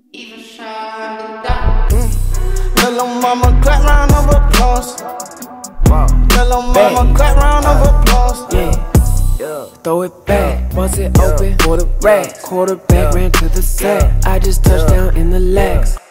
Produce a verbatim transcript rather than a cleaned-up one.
Even shot down. Little mama clap round of applause. Wow. Little mama clap round of applause. Yeah. Yeah. Throw it back, bust it open for the rack. Quarterback ran to the sack. I just touched down in the legs.